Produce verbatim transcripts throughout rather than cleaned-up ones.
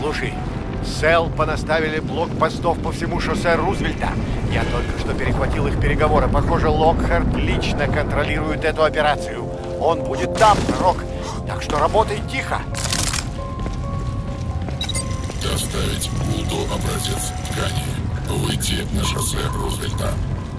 Слушай, Сэл понаставили блокпостов по всему шоссе Рузвельта. Я только что перехватил их переговоры. Похоже, Локхарт лично контролирует эту операцию. Он будет там, Рок. Так что работай тихо. Доставить Гулду образец ткани. Выйти на шоссе Рузвельта.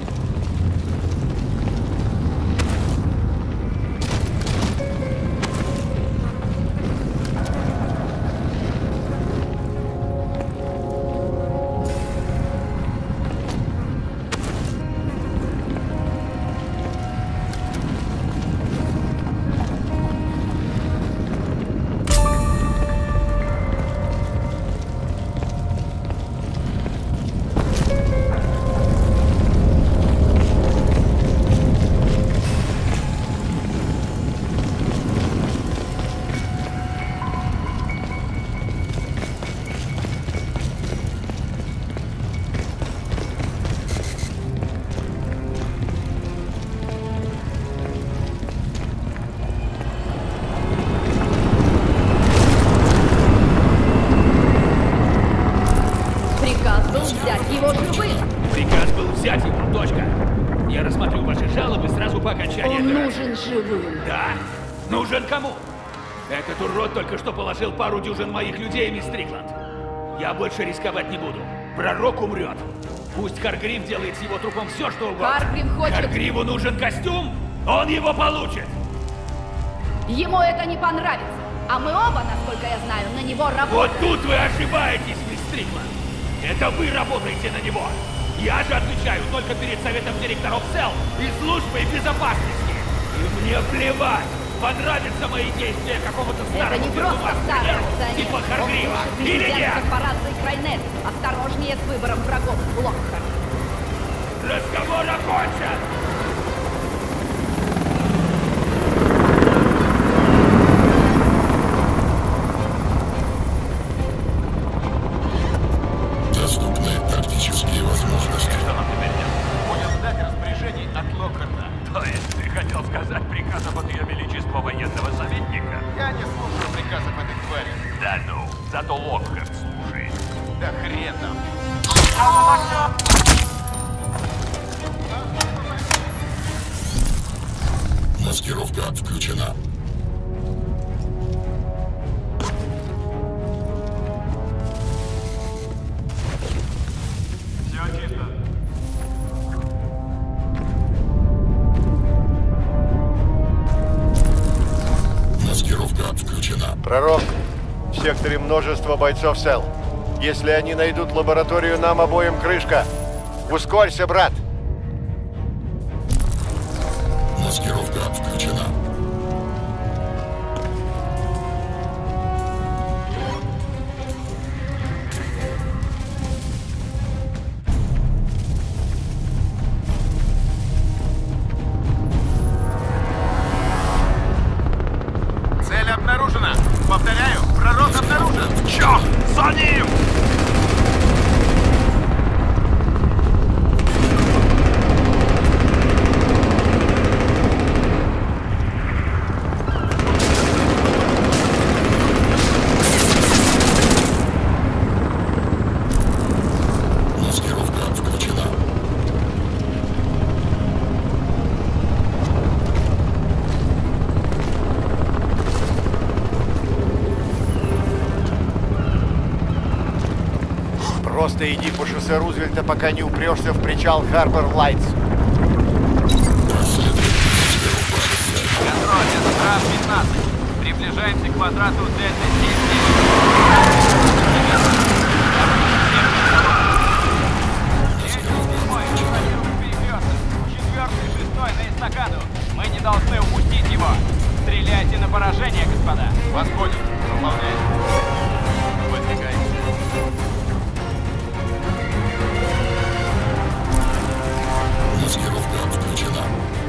Только что положил пару дюжин моих людей, мисс Стрикланд. Я больше рисковать не буду. Пророк умрет. Пусть Харгрив делает с его трупом все, что угодно. Харгрив хочет... Харгриву нужен костюм, он его получит. Ему это не понравится. А мы оба, насколько я знаю, на него работаем. Вот тут вы ошибаетесь, мисс Стрикланд. Это вы работаете на него. Я же отвечаю только перед советом директоров Сэл и службой безопасности. И мне плевать. Понравятся мои действия какого-то старого... Это не просто старый акционер. Типа Харгрива. Или нет? Корпорации Крайнет. Осторожнее с выбором врагов, Локхарт. Разговор окончен! Доступны тактические возможности. Что нам теперь делать? Будем ждать распоряжений от Локхарта. То есть ты хотел сказать приказов от Ее Величества военного советника? Я не слушаю приказов этой твари. Да ну, зато Локхарт слушает. Да хрен там. Маскировка включена. Все чисто. Маскировка включена. Пророк, в секторе множество бойцов Сэл. Если они найдут лабораторию, нам обоим крышка. Ускорься, брат. Маскировка включена. Цель обнаружена. Повторяю, пророк обнаружен. Чё? За ним! Маскировка включена. Просто иди по шоссе Рузвельта, пока не упрешься в причал Харбор Лайтс. Контроль, это Трав пятнадцать. Приближаемся к квадрату Дельта семь. Четвертый, шестой на эстакаду. Мы не должны упустить его. Стреляйте на поражение, господа. Вас понял. Выполняйте. Выдвигаемся. Маскировка включена.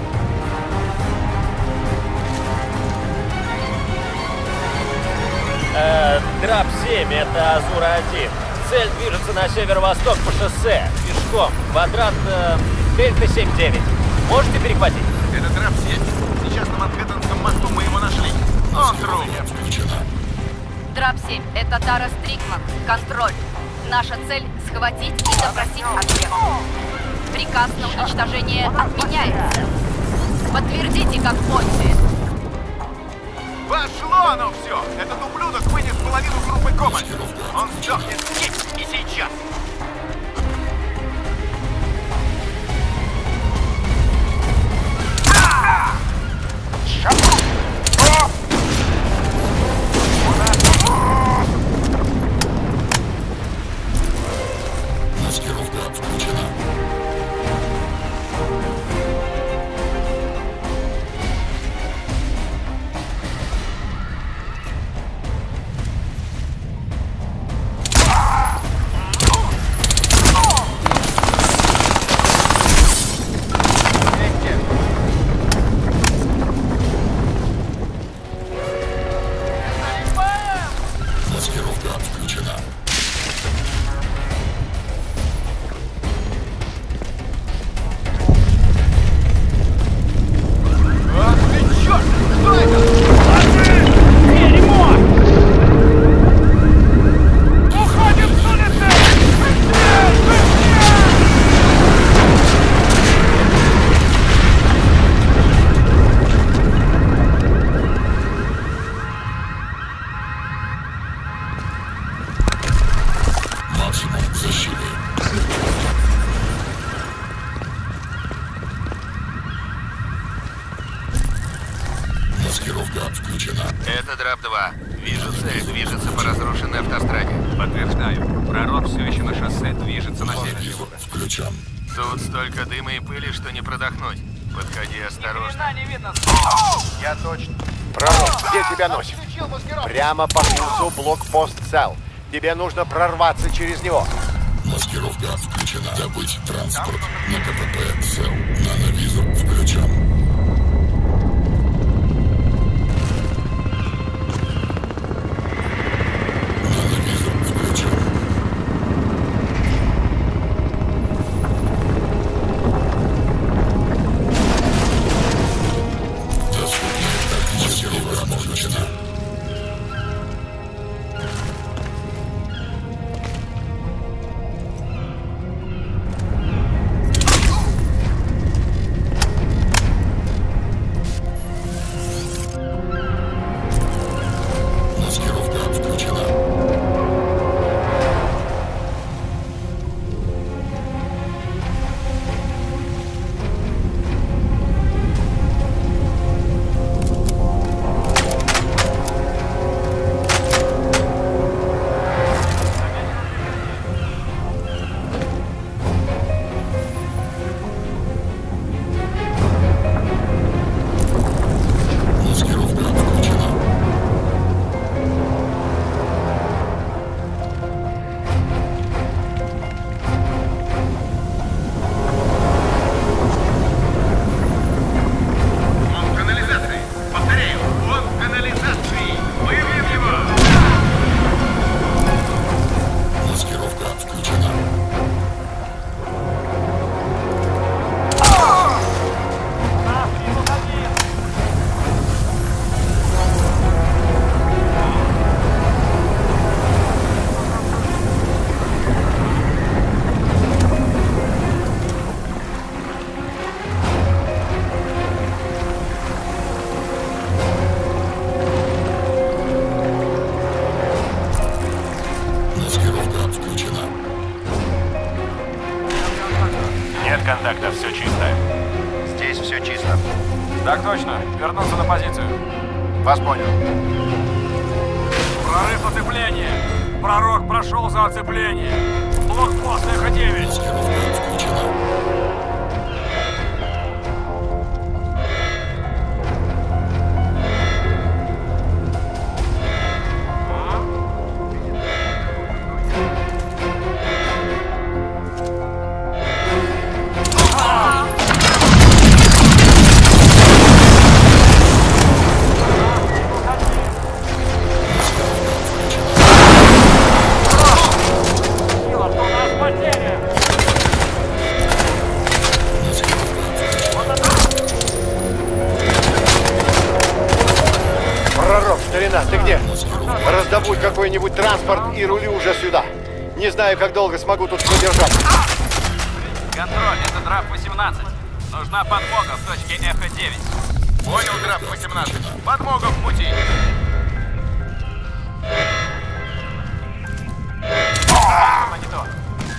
Э, Драп семь, это Азура один. Цель движется на северо-восток по шоссе, пешком. Квадрат э, Дельта семь девять. Можете перехватить? Это Драп семь. Сейчас на Манхэттенском мосту мы его нашли. Он труп. Включена. Драп семь, это Тара Стрикман. Контроль. Наша цель — схватить и допросить объект. Приказ на уничтожение отменяется. Подтвердите, как поняли. Пошло оно все! Этот ублюдок вынес половину группы Команд. Он сдохнет здесь и сейчас. Маскировка включена. Маскировка включена. Максимум защиты. Маскировка включена. Это Драп два. Вижу цель, движется по разрушенной автостраде. Подтверждаю. Пророк все еще на шоссе, движется на север. Визор включен. Тут столько дыма и пыли, что не продохнуть. Подходи осторожно. Не видно. Я точно. Пророк, где тебя носит? Прямо по курсу блокпост Цел. Тебе нужно прорваться через него. Маскировка включена. Добыть транспорт на КПП Цел. Нановизор включен. Нановизор включен. Доступная тактическая возможность. Маскировка включена. Маскировка включена. Он в канализации. Повторяю, он в канализации. Выявим его. Маскировка включена. Маскировка включена. Нет контакта, все чисто. Здесь все чисто. Так точно. Вернуться на позицию. Вас понял. Прорыв оцепления. Пророк прошел за оцепление. Блокпост Эхо девять. Маскировка включена. У нас потеря. добудь какой-нибудь транспорт и рули уже сюда. Не знаю, как долго смогу тут продержаться. Контроль, это драп восемнадцать. Нужна подмога в точке Эхо девять. Понял, драп восемнадцать. Подмога в пути. О, не то.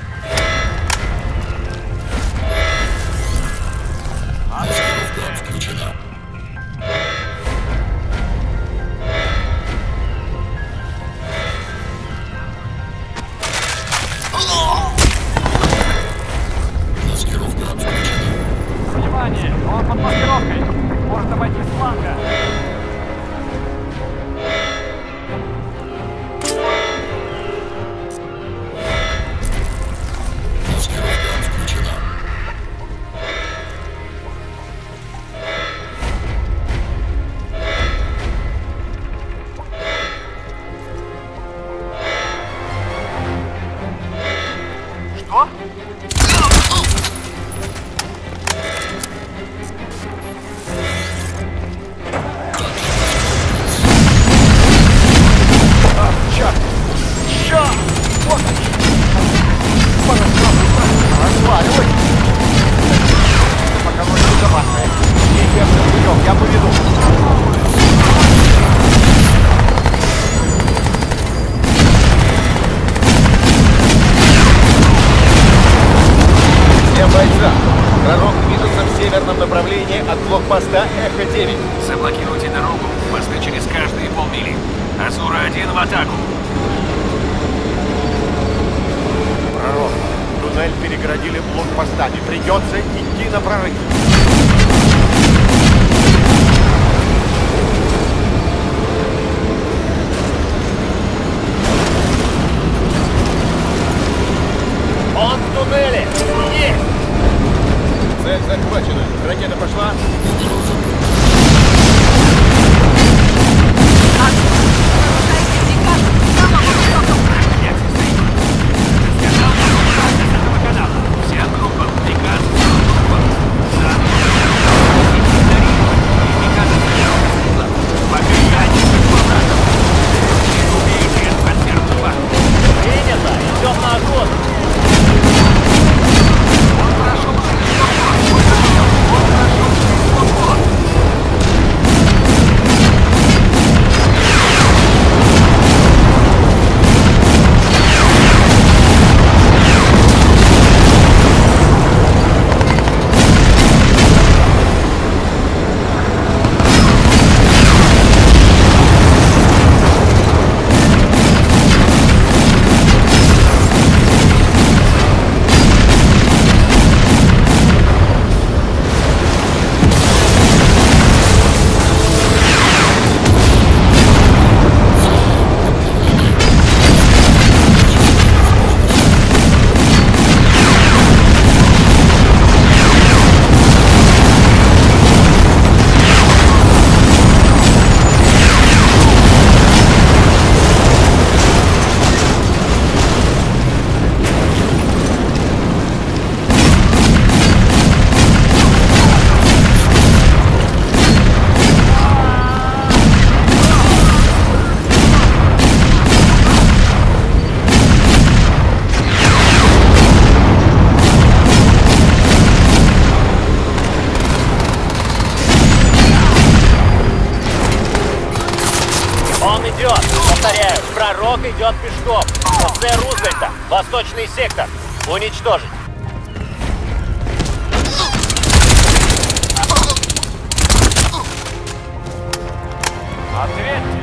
Маскировка отключена. Маскировка отключена. Внимание, он под маскировкой. Может обойти с фланга. Маскировка отключена. Что? Черт! Черт! Вот они! Пора разваливай! Пока вроде безопасная. Идем за путем, я поведу. Всем бойцам! Пророк движется в северном направлении от блокпоста Эхо девять. Заблокируйте дорогу, посты через каждые полмили. Азура один в атаку. Пророк, туннель перегородили блокпостами. Придется идти на прорыв. Он в туннеле! Есть! Цель захвачена. Ракета пошла. Нарушайте приказ самого высокого. Вся группа, приказ, пока я не согласен. Убейте консервного. Принято! Идем на огонь! Он прошел через он прошел через блокпост. Он идет! Повторяю, пророк идет пешком! Шоссе Рузвельта! Восточный сектор! Уничтожить! Ответьте!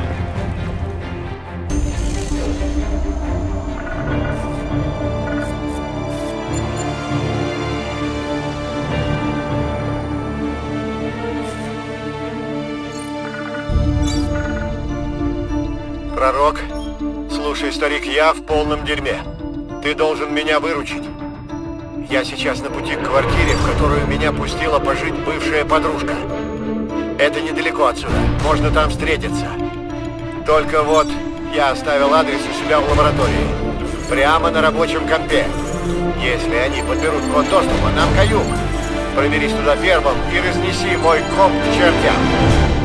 Пророк, слушай, старик, я в полном дерьме. Ты должен меня выручить. Я сейчас на пути к квартире, в которую меня пустила пожить бывшая подружка. Это недалеко отсюда, можно там встретиться. Только вот я оставил адрес у себя в лаборатории. Прямо на рабочем компе. Если они подберут код доступа, нам каюк. Проберись туда первым и разнеси мой комп к чертям.